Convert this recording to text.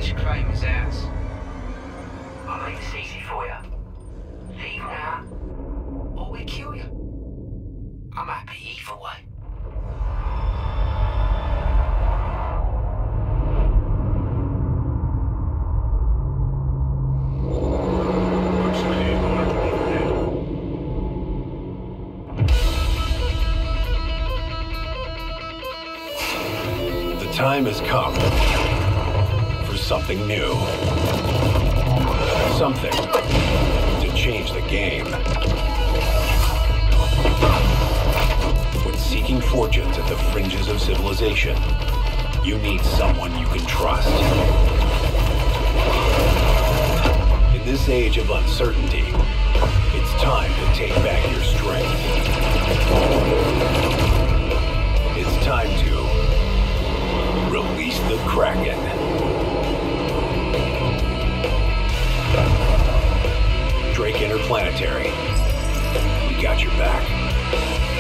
watch Kramer's ass. I'll make this easy for you. Leave now, or we kill you. I'm happy either way. The time has come for something new. Something to change the game. When seeking fortunes at the fringes of civilization, you need someone you can trust. In this age of uncertainty, it's time to take back your strength. It's time to release the Kraken. Drake Interplanetary. We got your back.